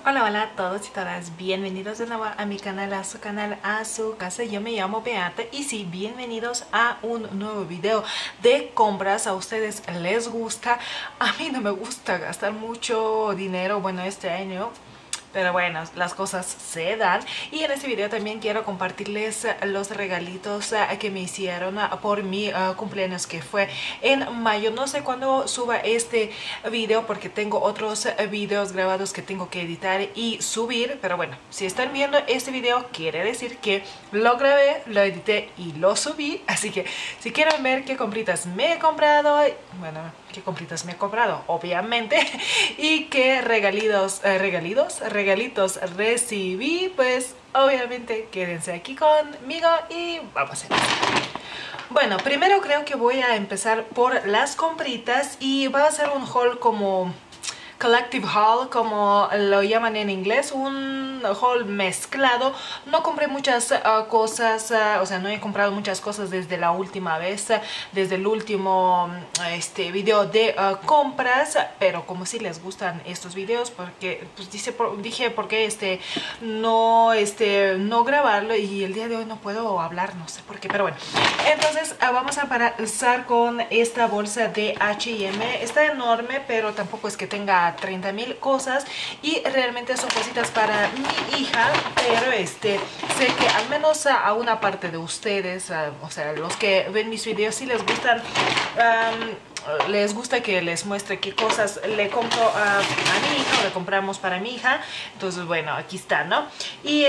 Hola, hola a todos y todas, bienvenidos de nuevo a mi canal, a su canal, a su casa. Yo me llamo Beata y sí, bienvenidos a un nuevo video de compras. A ustedes les gusta, a mí no me gusta gastar mucho dinero, bueno, este año, pero bueno, las cosas se dan. Y en este video también quiero compartirles los regalitos que me hicieron por mi cumpleaños, que fue en mayo. No sé cuándo suba este video porque tengo otros videos grabados que tengo que editar y subir. Pero bueno, si están viendo este video quiere decir que lo grabé, lo edité y lo subí. Así que si quieren ver qué compritas me he comprado, bueno, qué compritas me he comprado, obviamente, y qué regalitos recibí, pues obviamente quédense aquí conmigo y vamos a empezar. Bueno, primero creo que voy a empezar por las compritas y va a ser un haul como collective haul, como lo llaman en inglés, un haul mezclado. No compré muchas cosas, o sea, no he comprado muchas cosas desde la última vez, desde el último video de compras, pero como si les gustan estos videos, porque pues dije por qué no grabarlo, y el día de hoy no puedo hablar, no sé por qué, pero bueno. Entonces vamos a empezar con esta bolsa de H&M. Está enorme, pero tampoco es que tenga 30,000 cosas y realmente son cositas para mi hija, pero sé que al menos a una parte de ustedes, o sea, los que ven mis videos, si les gustan, les gusta que les muestre qué cosas le compro a mi hija o le compramos para mi hija. Entonces bueno, aquí está, ¿no? Y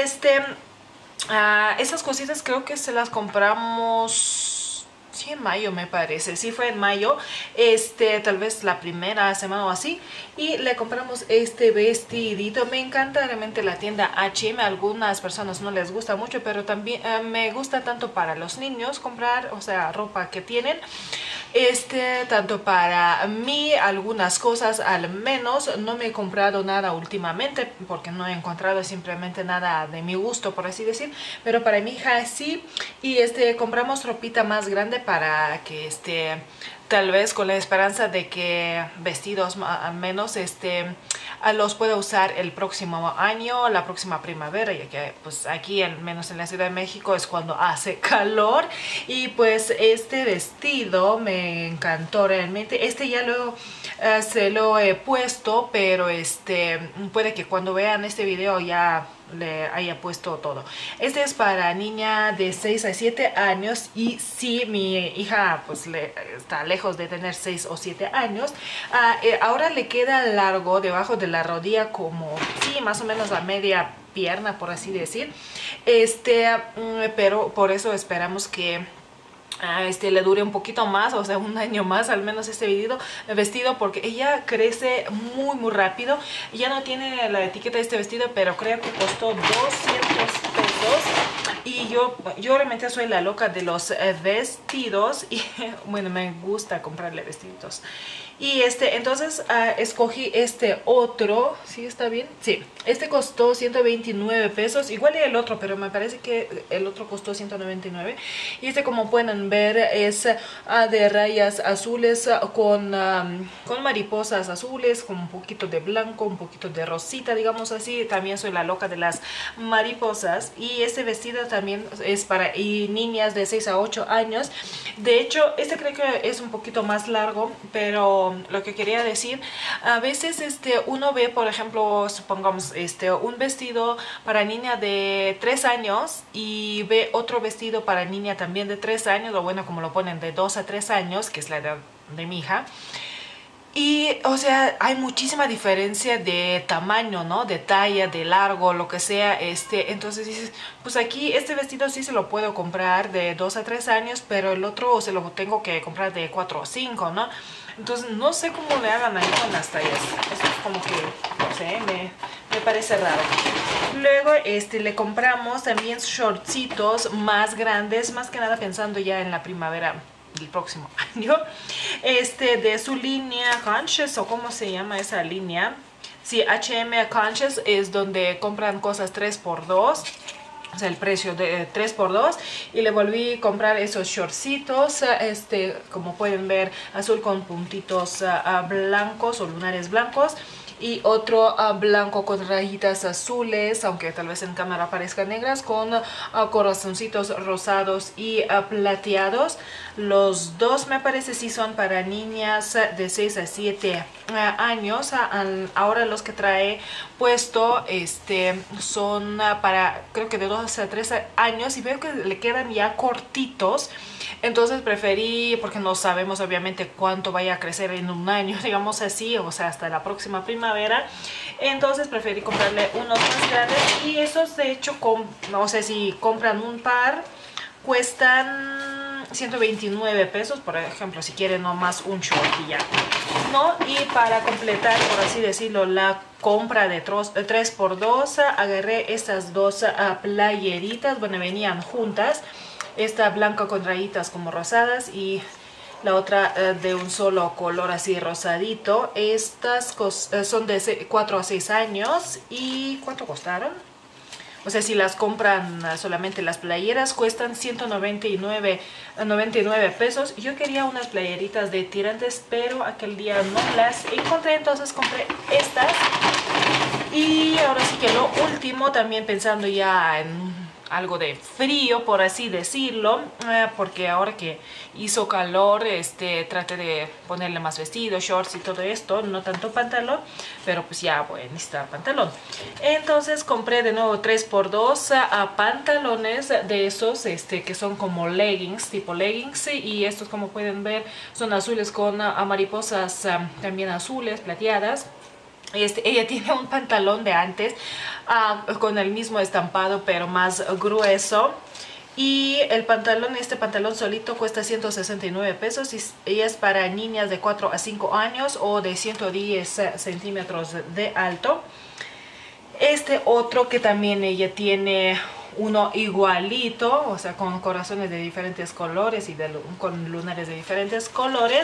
esas cositas creo que se las compramos, sí, en mayo me parece, sí fue en mayo, tal vez la primera semana o así, y le compramos este vestidito. Me encanta realmente la tienda H&M. A algunas personas no les gusta mucho, pero también me gusta tanto para los niños comprar, o sea, ropa que tienen, tanto para mí, algunas cosas al menos. No me he comprado nada últimamente porque no he encontrado simplemente nada de mi gusto, por así decir, pero para mi hija sí. Y compramos ropita más grande para que tal vez con la esperanza de que vestidos al menos los pueda usar el próximo año, la próxima primavera, ya que pues aquí al menos en la Ciudad de México es cuando hace calor. Y pues este vestido me encantó realmente. Ya luego se lo he puesto, pero puede que cuando vean este video ya le haya puesto todo. Este es para niña de 6 a 7 años y sí, mi hija pues está lejos de tener 6 o 7 años. Ahora le queda largo debajo de la rodilla, como sí, más o menos a media pierna, por así decir. Pero por eso esperamos que le dure un poquito más, o sea, un año más al menos vestido, porque ella crece muy rápido. Ya no tiene la etiqueta de este vestido, pero creo que costó 200 pesos. Y yo realmente soy la loca de los vestidos y bueno, me gusta comprarle vestiditos. Y entonces escogí otro. ¿Sí está bien? Sí, costó 129 pesos, igual que el otro, pero me parece que el otro costó 199. Y como pueden ver es de rayas azules con mariposas azules, con un poquito de blanco, un poquito de rosita, digamos así. También soy la loca de las mariposas. Y este vestido también es para niñas de 6 a 8 años. De hecho, creo que es un poquito más largo, pero lo que quería decir, a veces uno ve, por ejemplo, supongamos un vestido para niña de 3 años y ve otro vestido para niña también de 3 años, o bueno, como lo ponen, de 2 a 3 años, que es la edad de mi hija. Y, o sea, hay muchísima diferencia de tamaño, ¿no? De talla, de largo, lo que sea. Entonces dices, pues aquí este vestido sí se lo puedo comprar de 2 a 3 años, pero el otro se lo tengo que comprar de 4 o 5, ¿no? Entonces no sé cómo le hagan ahí con las tallas. Esto es como que, no sé, me parece raro. Luego le compramos también shortcitos más grandes, más que nada pensando ya en la primavera del próximo año, de su línea Conscious, o cómo se llama esa línea. Sí, H&M Conscious es donde compran cosas 3x2, o sea, el precio de 3x2. Y le volví a comprar esos shortcitos, como pueden ver, azul con puntitos blancos o lunares blancos. y otro blanco con rayitas azules, aunque tal vez en cámara parezcan negras, con corazoncitos rosados y plateados. Los dos me parece sí son para niñas de 6 a 7 años. Ahora los que trae puesto son para creo que de 2 a 3 años, y veo que le quedan ya cortitos. Entonces preferí, porque no sabemos obviamente cuánto vaya a crecer en un año, digamos así, o sea, hasta la próxima primavera. Entonces preferí comprarle unos más grandes, y esos de hecho, no sé, si compran un par, cuestan 129 pesos, por ejemplo, si quieren nomás un short y ya, ¿no? Y para completar, por así decirlo, la compra de 3x2, agarré estas dos playeritas, bueno, venían juntas. Esta blanca con rayitas como rosadas y la otra de un solo color así rosadito. Estas son de 4 a 6 años. ¿Y cuánto costaron? O sea, si las compran solamente las playeras, cuestan 199 pesos. Yo quería unas playeritas de tirantes, pero aquel día no las encontré, entonces compré estas. Y ahora sí que lo último, también pensando ya en algo de frío, por así decirlo, porque ahora que hizo calor, traté de ponerle más vestido, shorts y todo esto, no tanto pantalón, pero pues ya voy a necesitar pantalón. Entonces compré de nuevo 3x2 pantalones de esos que son como leggings, tipo leggings, y estos, como pueden ver, son azules con mariposas también azules, plateadas. Ella tiene un pantalón de antes con el mismo estampado pero más grueso, y el pantalón, este pantalón solito, cuesta 169 pesos y es para niñas de 4 a 5 años o de 110 centímetros de alto. Este otro que también ella tiene uno igualito, o sea, con corazones de diferentes colores y con lunares de diferentes colores.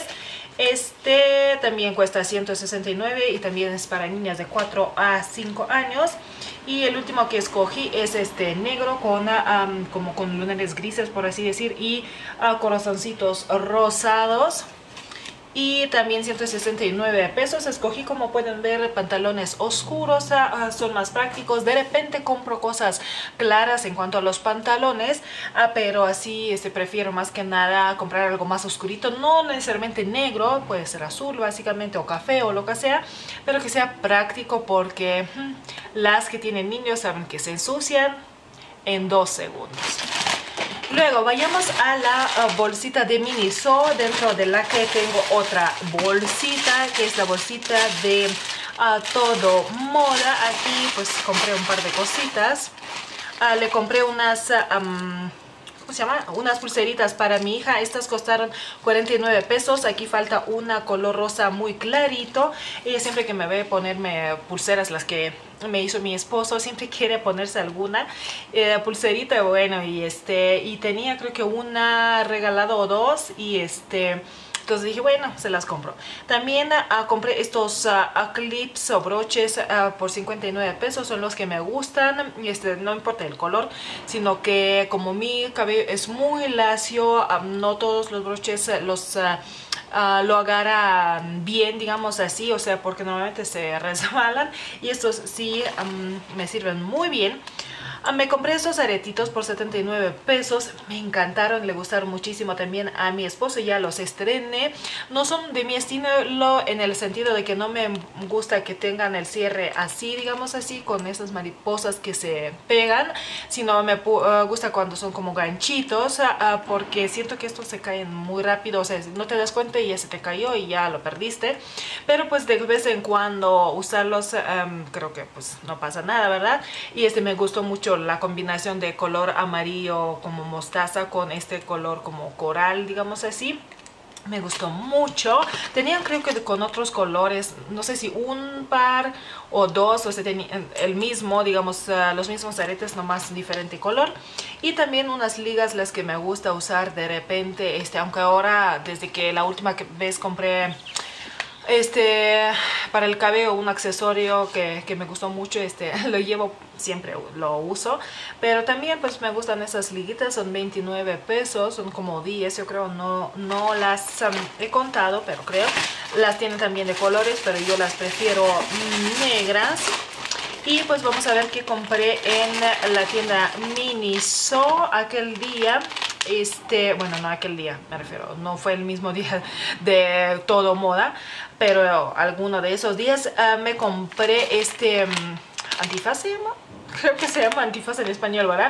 También cuesta 169 y también es para niñas de 4 a 5 años. Y el último que escogí es este negro con como con lunares grises, por así decir, y corazoncitos rosados. Y también 169 pesos. Escogí, como pueden ver, pantalones oscuros, son más prácticos. De repente compro cosas claras en cuanto a los pantalones, pero así prefiero más que nada comprar algo más oscurito, no necesariamente negro, puede ser azul básicamente, o café o lo que sea, pero que sea práctico, porque las que tienen niños saben que se ensucian en 2 segundos. Luego vayamos a la bolsita de Miniso, dentro de la que tengo otra bolsita, que es la bolsita de Todo Moda. Aquí pues compré un par de cositas. Le compré unas ¿cómo se llama? Unas pulseritas para mi hija. Estas costaron 49 pesos. Aquí falta una color rosa muy clarito. Ella siempre que me ve ponerme pulseras, las que me hizo mi esposo, siempre quiere ponerse alguna pulserita, bueno, y tenía creo que una regalada o dos, y entonces dije, bueno, se las compro. También compré estos clips o broches por 59 pesos. Son los que me gustan. No importa el color, sino que como mi cabello es muy lacio, no todos los broches lo agarran bien, digamos así, o sea, porque normalmente se resbalan, y estos sí me sirven muy bien. Me compré estos aretitos por 79 pesos, me encantaron, le gustaron muchísimo también a mi esposo, ya los estrené. No son de mi estilo en el sentido de que no me gusta que tengan el cierre así, digamos así, con esas mariposas que se pegan, sino me gusta cuando son como ganchitos, porque siento que estos se caen muy rápido, o sea, no te das cuenta y ya se te cayó y ya lo perdiste. Pero pues de vez en cuando usarlos, creo que pues no pasa nada, ¿verdad? Y me gustó mucho la combinación de color amarillo como mostaza con este color como coral, digamos así. Me gustó mucho. Tenían creo que con otros colores, no sé si un par o dos, o sea, tenían el mismo, digamos, los mismos aretes, nomás diferente color. Y también unas ligas, las que me gusta usar de repente, aunque ahora, desde que la última vez compré para el cabello, un accesorio que me gustó mucho, lo llevo siempre, lo uso, pero también pues me gustan esas liguitas. Son 29 pesos, son como 10, yo creo, no las he contado, pero creo. las tienen también de colores, pero yo las prefiero negras. Y pues vamos a ver qué compré en la tienda Miniso aquel día. Bueno, no aquel día, me refiero, no fue el mismo día de Todo Moda, pero alguno de esos días me compré antifaz, ¿se llama? Creo que se llama antifaz en español, ¿verdad?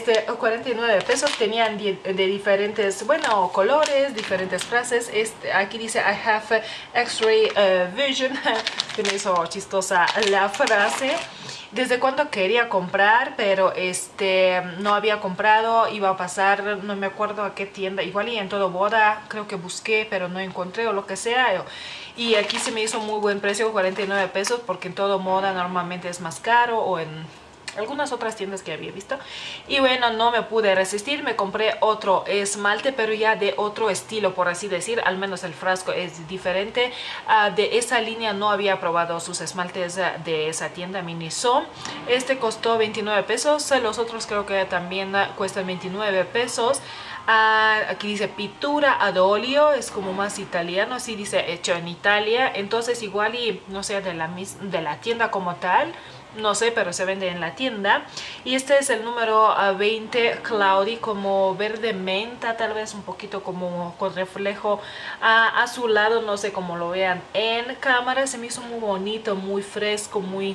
49 pesos, tenían de diferentes, bueno, colores, diferentes frases. Aquí dice I have X-ray vision. Se me hizo chistosa la frase. Desde cuando quería comprar, pero no había comprado, iba a pasar, no me acuerdo a qué tienda, igual y en Todo Moda, creo que busqué, pero no encontré o lo que sea. Y aquí se me hizo muy buen precio, 49 pesos, porque en Todo Moda normalmente es más caro, o en algunas otras tiendas que había visto. Y bueno, no me pude resistir, me compré otro esmalte, pero ya de otro estilo, por así decir. Al menos el frasco es diferente. De esa línea no había probado sus esmaltes de esa tienda Miniso. Costó 29 pesos, los otros creo que también cuestan 29 pesos. Aquí dice pintura ad óleo, es como más italiano, así dice hecho en Italia. Entonces igual y no sé de la tienda como tal, no sé, pero se vende en la tienda. Y este es el número 20 Cloudy, como verde menta, tal vez un poquito como con reflejo azulado, no sé cómo lo vean en cámara. Se me hizo muy bonito, muy fresco, muy...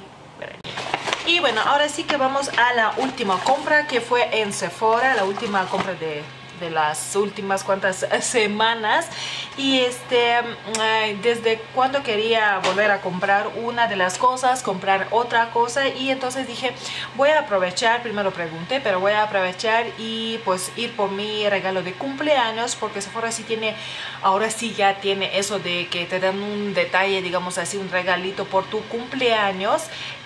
Y bueno, ahora sí que vamos a la última compra, que fue en Sephora, la última compra de las últimas cuantas semanas. Y desde cuando quería volver a comprar una de las cosas, comprar otra cosa, y entonces dije, voy a aprovechar, primero pregunté, pero voy a aprovechar y pues ir por mi regalo de cumpleaños, porque Sephora sí tiene, ahora sí ya tiene eso de que te dan un detalle, digamos así, un regalito por tu cumpleaños.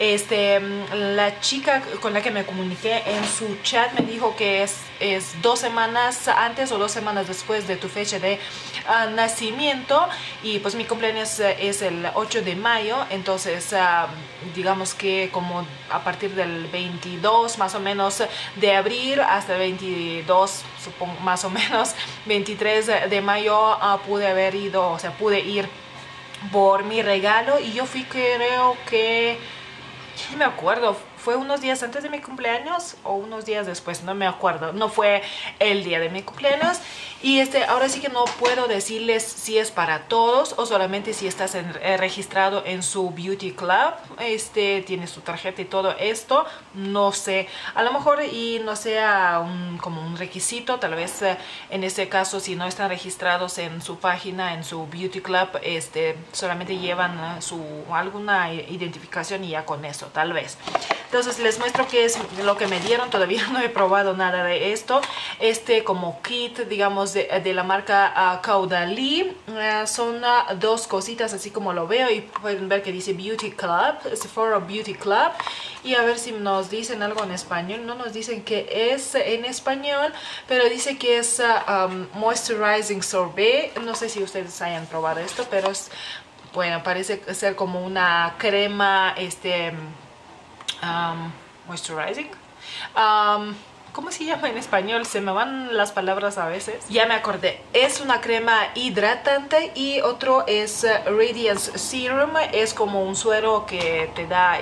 La chica con la que me comuniqué en su chat me dijo que es 2 semanas antes o 2 semanas después de tu fecha de nacimiento, y pues mi cumpleaños es el 8 de mayo, entonces digamos que como a partir del 22 más o menos de abril hasta el 22, supongo, más o menos 23 de mayo pude haber ido, o sea, pude ir por mi regalo. Y yo fui, creo que, no me acuerdo, fue unos días antes de mi cumpleaños o unos días después, no me acuerdo, no fue el día de mi cumpleaños. Y ahora sí que no puedo decirles si es para todos o solamente si estás registrado en su Beauty Club, tienes tu tarjeta y todo esto, no sé, a lo mejor y no sea como un requisito, tal vez en este caso si no están registrados en su página, en su Beauty Club, solamente llevan alguna identificación y ya con eso, tal vez. Entonces les muestro qué es lo que me dieron. Todavía no he probado nada de esto. Como kit, digamos, de la marca Caudalie. Son 2 cositas así como lo veo. Y pueden ver que dice Beauty Club, Sephora Beauty Club. Y a ver si nos dicen algo en español. No nos dicen qué es en español, pero dice que es Moisturizing Sorbet. No sé si ustedes hayan probado esto, pero es, bueno, parece ser como una crema, moisturizing. ¿Cómo se llama en español? Se me van las palabras a veces. Ya me acordé. Es una crema hidratante y otro es Radiance Serum. Es como un suero que te da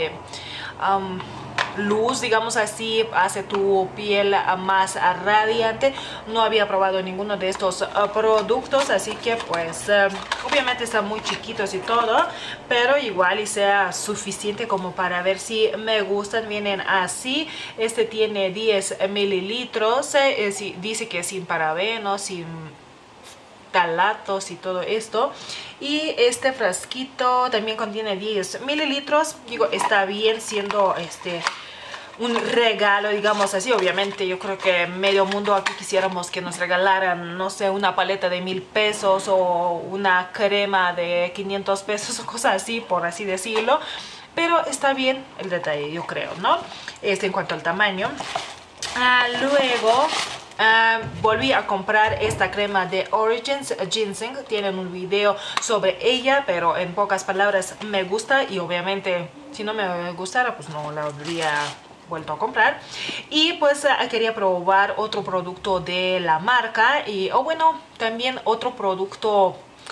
luz, digamos así, hace tu piel más radiante. No había probado ninguno de estos productos, así que pues obviamente están muy chiquitos y todo, pero igual y sea suficiente como para ver si me gustan. Vienen así. Tiene 10 mililitros, dice que es sin parabenos, sin talatos y todo esto. Y este frasquito también contiene 10 mililitros. Digo, está bien siendo un regalo, digamos así. Obviamente yo creo que medio mundo aquí quisiéramos que nos regalaran, no sé, una paleta de 1000 pesos o una crema de 500 pesos o cosas así, por así decirlo. Pero está bien el detalle, yo creo, ¿no? En cuanto al tamaño. Luego volví a comprar esta crema de Origins Ginseng. Tienen un video sobre ella, pero en pocas palabras me gusta, y obviamente si no me gustara pues no la habría vuelto a comprar. Y pues quería probar otro producto de la marca, y bueno, también otro producto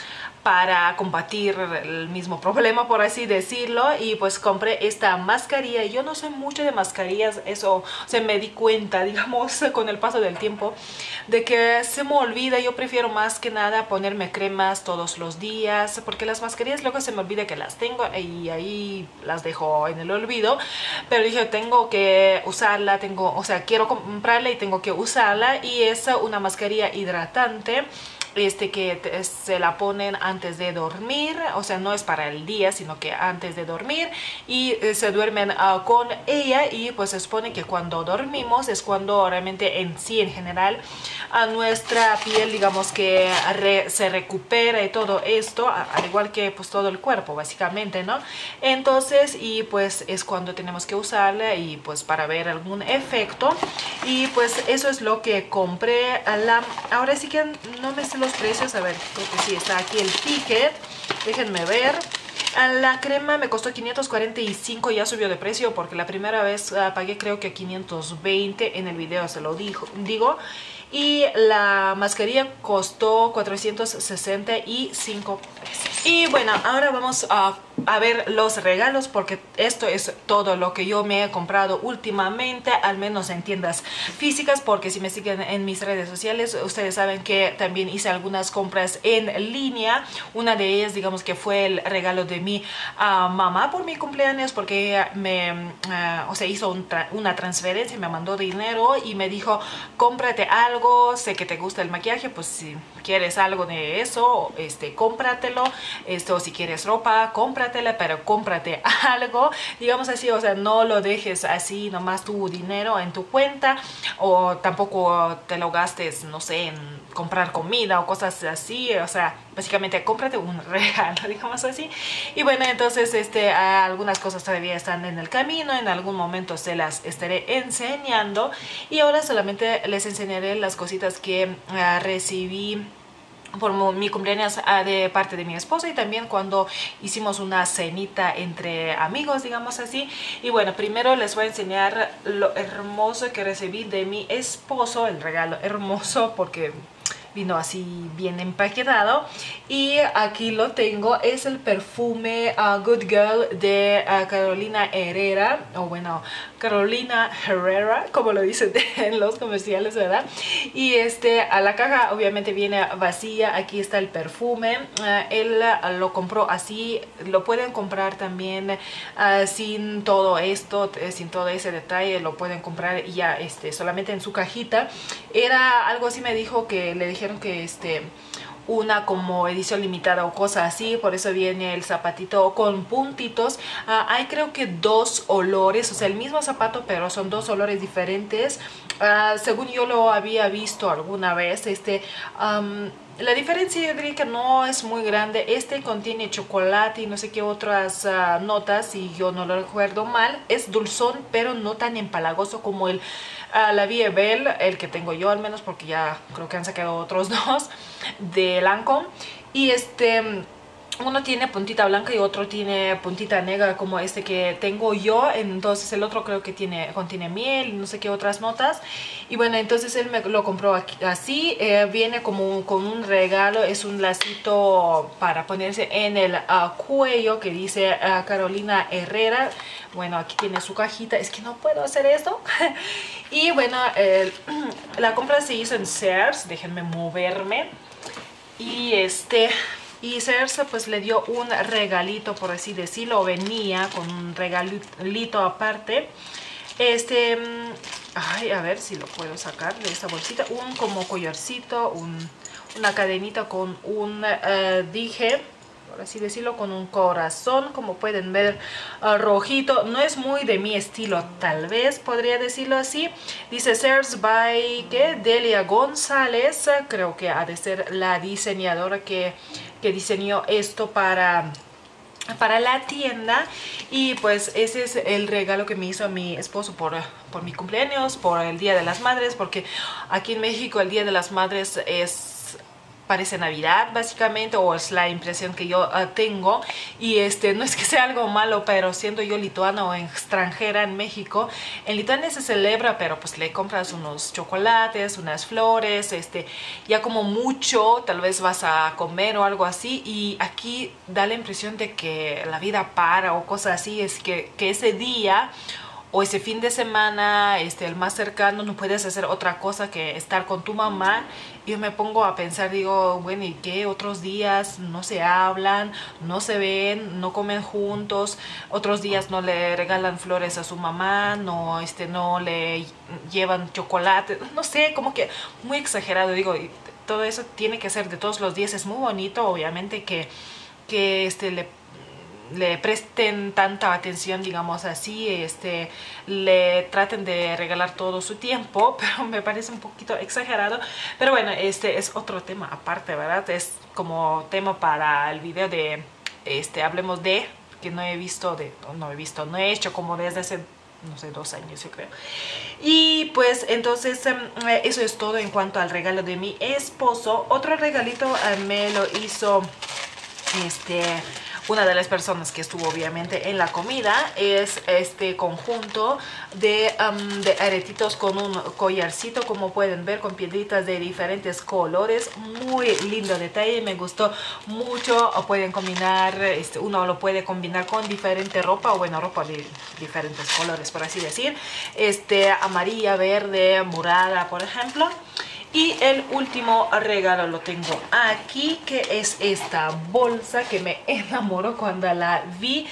para combatir el mismo problema, por así decirlo. Y pues compré esta mascarilla. Yo no soy mucho de mascarillas, eso se me di cuenta, digamos, con el paso del tiempo, de que se me olvida. Yo prefiero más que nada ponerme cremas todos los días, porque las mascarillas luego se me olvida que las tengo y ahí las dejo en el olvido. Pero dije, tengo que usarla, o sea, quiero comprarla y tengo que usarla. Y es una mascarilla hidratante, que se la ponen antes de dormir, o sea, no es para el día, sino que antes de dormir, y se duermen con ella. Y pues se supone que cuando dormimos es cuando realmente en sí, en general, a nuestra piel, digamos que se recupera y todo esto, al igual que pues todo el cuerpo básicamente, ¿no? Entonces, y pues es cuando tenemos que usarla y pues para ver algún efecto. Y pues eso es lo que compré. Ahora sí que no me sé los precios, a ver, creo que sí está aquí el ticket, déjenme ver. La crema me costó 545, ya subió de precio porque la primera vez pagué creo que 520, en el video se lo digo. Y la mascarilla costó 465 pesos. Y bueno, ahora vamos a ver los regalos, porque esto es todo lo que yo me he comprado últimamente, al menos en tiendas físicas, porque si me siguen en mis redes sociales, ustedes saben que también hice algunas compras en línea. Una de ellas, digamos que fue el regalo de mi mamá por mi cumpleaños, porque ella o sea, hizo una transferencia, me mandó dinero y me dijo, cómprate algo, sé que te gusta el maquillaje, pues si quieres algo de eso, cómpratelo, o si quieres ropa, cómpratela, pero cómprate algo, digamos así, o sea, no lo dejes así nomás tu dinero en tu cuenta, o tampoco te lo gastes, no sé, en comprar comida o cosas así, o sea, básicamente cómprate un regalo, digamos así. Y bueno, entonces algunas cosas todavía están en el camino, en algún momento se las estaré enseñando, y ahora solamente les enseñaré las cositas que recibí por mi cumpleaños de parte de mi esposo, y también cuando hicimos una cenita entre amigos, digamos así. Y bueno, primero les voy a enseñar lo hermoso que recibí de mi esposo, el regalo hermoso porque vino así bien empaquetado, y aquí lo tengo. Es el perfume Good Girl de Carolina Herrera, o bueno, Carolina Herrera, como lo dicen en los comerciales, ¿verdad? Y a la caja obviamente viene vacía. Aquí está el perfume. Él lo compró así. Lo pueden comprar también sin todo esto, sin todo ese detalle. Lo pueden comprar ya solamente en su cajita. Era algo así, me dijo que le dijeron que una como edición limitada o cosa así, por eso viene el zapatito con puntitos. Hay creo que dos olores, o sea, el mismo zapato, pero son dos olores diferentes. Según yo lo había visto alguna vez, la diferencia yo diría que no es muy grande. Contiene chocolate y no sé qué otras notas, si yo no lo recuerdo mal. Es dulzón, pero no tan empalagoso como la Vie Belle, el que tengo yo al menos, porque ya creo que han sacado otros dos de Lancôme. Y uno tiene puntita blanca y otro tiene puntita negra, como que tengo yo. Entonces el otro creo que contiene miel y no sé qué otras notas. Y bueno, entonces él me lo compró así. Viene como con un regalo, es un lacito para ponerse en el cuello que dice Carolina Herrera. Bueno, aquí tiene su cajita. Es que no puedo hacer esto. Y bueno, la compra se hizo en Sears. Déjenme moverme. Y Sears pues le dio un regalito, por así decirlo. Venía con un regalito aparte. Ay, a ver si lo puedo sacar de esta bolsita. Un como collarcito, una cadenita con un dije, por así decirlo, con un corazón, como pueden ver, rojito. No es muy de mi estilo, tal vez podría decirlo así. Dice Sears by Delia González. Creo que ha de ser la diseñadora que diseñó esto para la tienda. Y pues ese es el regalo que me hizo mi esposo por mi cumpleaños, por el Día de las Madres, porque aquí en México el Día de las Madres es parece Navidad básicamente, o es la impresión que yo tengo. Y no es que sea algo malo, pero siendo yo lituana o extranjera en México, en Lituania se celebra, pero pues le compras unos chocolates, unas flores, ya como mucho tal vez vas a comer o algo así, y aquí da la impresión de que la vida para o cosas así. Es que ese día o ese fin de semana, el más cercano, no puedes hacer otra cosa que estar con tu mamá. Y yo me pongo a pensar, digo, bueno, ¿y qué? Otros días no se hablan, no se ven, no comen juntos, otros días no le regalan flores a su mamá, no, no le llevan chocolate, no sé, como que muy exagerado, digo. Y todo eso tiene que ser de todos los días. Es muy bonito, obviamente, que le presten tanta atención, digamos así, le traten de regalar todo su tiempo, pero me parece un poquito exagerado. Pero bueno, es otro tema aparte, ¿verdad? Es como tema para el video de, hablemos de, que no he hecho como desde hace, no sé, 2 años yo creo. Y pues entonces eso es todo en cuanto al regalo de mi esposo. Otro regalito me lo hizo una de las personas que estuvo obviamente en la comida. Es este conjunto de aretitos con un collarcito, como pueden ver, con piedritas de diferentes colores. Muy lindo detalle, me gustó mucho. O pueden combinar, uno lo puede combinar con diferente ropa, o bueno, ropa de diferentes colores, por así decir. Amarilla, verde, morada, por ejemplo. Y el último regalo lo tengo aquí, que es esta bolsa que me enamoró cuando la vi.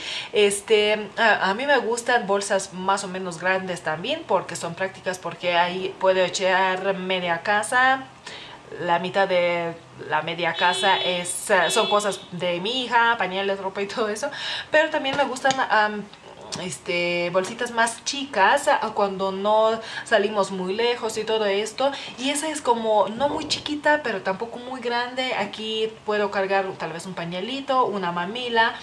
A mí me gustan bolsas más o menos grandes también, porque son prácticas, porque ahí puedo echar media casa. La mitad de la media casa son cosas de mi hija, pañales, ropa y todo eso. Pero también me gustan bolsitas más chicas cuando no salimos muy lejos y todo esto. Y esa es como no muy chiquita, pero tampoco muy grande. Aquí puedo cargar tal vez un pañuelito, una mamila,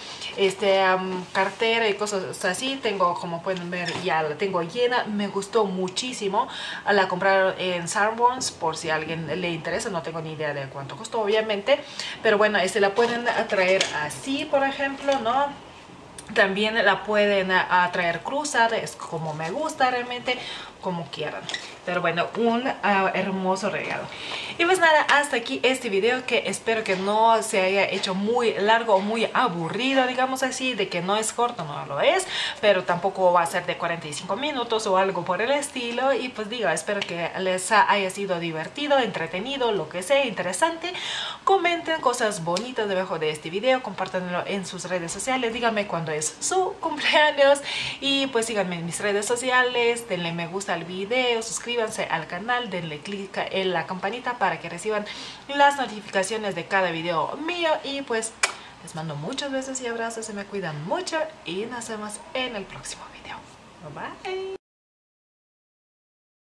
cartera y cosas así. Tengo, como pueden ver, ya la tengo llena. Me gustó muchísimo. La compraron en Sanborns, por si a alguien le interesa. No tengo ni idea de cuánto costó, obviamente, pero bueno, la pueden traer así, por ejemplo, ¿no? También la pueden traer cruzada, es como me gusta realmente, como quieran. Pero bueno, un hermoso regalo. Y pues nada, hasta aquí este video, que espero que no se haya hecho muy largo o muy aburrido, digamos así. De que no es corto, no lo es, pero tampoco va a ser de 45 minutos o algo por el estilo. Y pues digo, espero que les haya sido divertido, entretenido, lo que sea, interesante. Comenten cosas bonitas debajo de este video, compártanlo en sus redes sociales, díganme cuándo es su cumpleaños. Y pues síganme en mis redes sociales, denle me gusta al video, suscríbanse al canal, denle click en la campanita para que reciban las notificaciones de cada video mío. Y pues les mando muchos besos y abrazos, se me cuidan mucho y nos vemos en el próximo video. Bye bye.